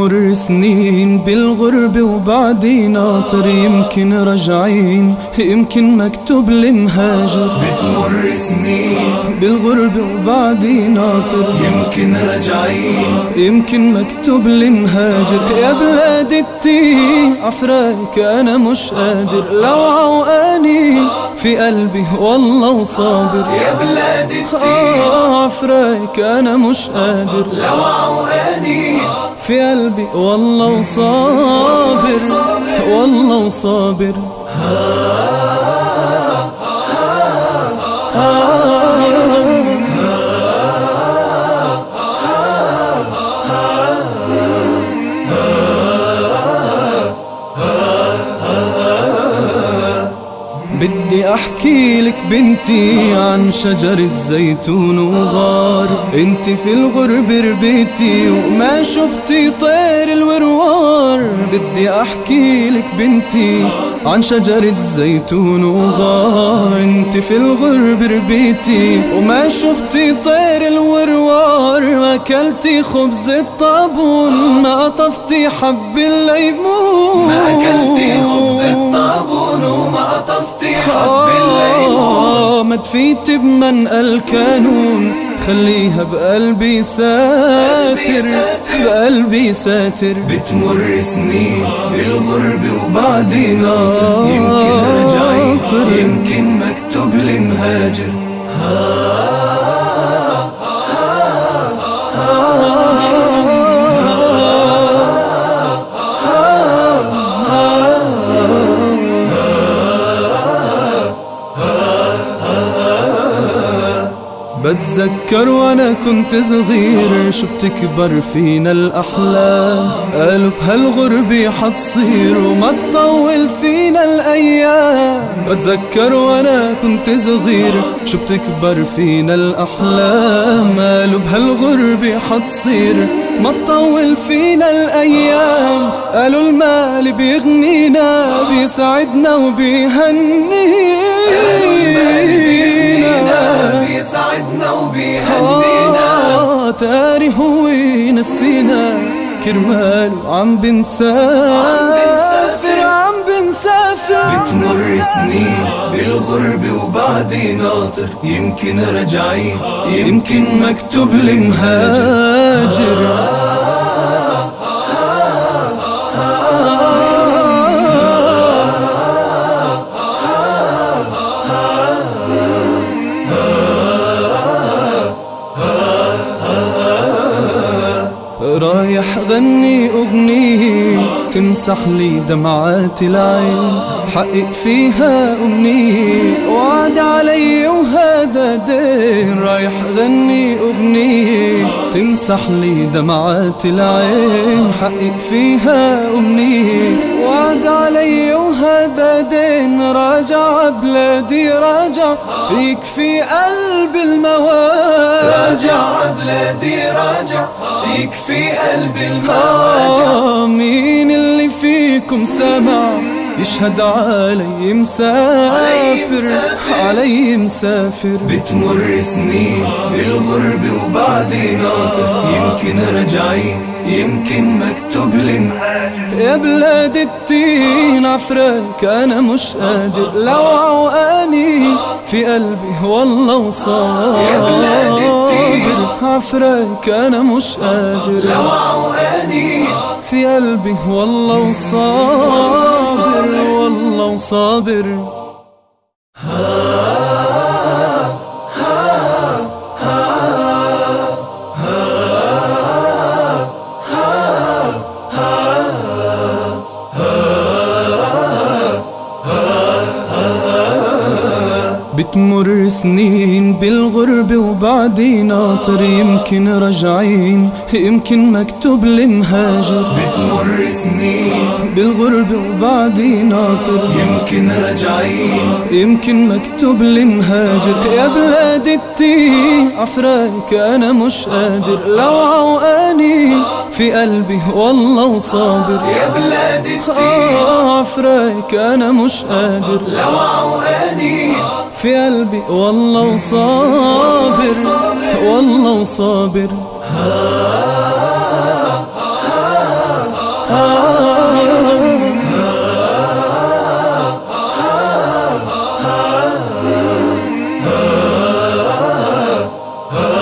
بتمر سنين بالغربة وبعدي ناطر، يمكن راجعين يمكن مكتوب المهاجر. بتمر سنين بالغربة وبعدي ناطر، يمكن راجعين يمكن مكتوب المهاجر. يا بلاد التين عفراك أنا مش قادر، لو عوقاني في قلبي والله وصابر. يا بلاد التين عفراك أنا مش قادر، لو عوقاني في قلبي والله وصابر والله وصابر. بدي احكي لك بنتي عن شجرة زيتون وغار، انت في الغرب ربيتي وما شفتي طير الوروار. بدي احكي لك بنتي عن شجرة زيتون وغار، انت في الغرب ربيتي وما شفتي طير الوروار. واكلتي خبز الطابون ما قطفتي حب الليمون، ما أكلتي خبز الطابون وما قطفتي حب الليمون. ما دفيت بمنقى الكانون خليها بقلبي ساتر بقلبي ساتر. بتمر سنين بالغرب وبعدي ناطر، يمكن راجعين يمكن مكتوب المهاجر. بتذكر وانا كنت صغير شو بتكبر فينا الاحلام، قالوا في هالغربة حتصير وما تطول فينا الايام. بتذكر وانا كنت صغير شو بتكبر فينا الاحلام، قالوا بهالغربة حتصير ما تطول فينا الايام. قالوا المال بيغنينا بيسعدنا وبيهنينا، بيسعدنا وبيهنينا. تاري هو نسينا كرمال عم بنسافر عم بنسافر. بتمر سنين بالغرب وبعدي ناطر، يمكن راجعين يمكن مكتوب المهاجر. رايح غني أغنية تمسح لي دمعات العين، حقق فيها أمنية وعد علي وهذا دين. رايح غني أغنية تمسح لي دمعات العين، حقق فيها أمنية وعد علي وهذا دين. راجع بلادي راجع يكفي قلب المواجع، راجع بلادي راجع يكفي قلب المواجع. مين اللي فيكم سمع يشهد علي مسافر علي مسافر. بتمر سنين بالغرب وبعدي ناطر، يمكن راجعين يمكن مكتوب المهاجر. يا بلاد التين عفراك أنا مش قادر، لو عوقاني في قلبي والله وصابر. يا بلاد التين عفراك أنا مش قادر، لو عوقاني في قلبي والله وصابر والله وصابر. بتمر سنين بالغربة وبعدي ناطر، يمكن راجعين يمكن مكتوب المهاجر. بتمر سنين بالغربة وبعدي ناطر، يمكن راجعين يمكن مكتوب المهاجر. يا بلاد التين عفراك أنا مش قادر، لو عوقاني في قلبي والله وصابر. يا بلاد التين عفراك أنا مش قادر، لو عوقاني في قلبي والله وصابر والله وصابر. ها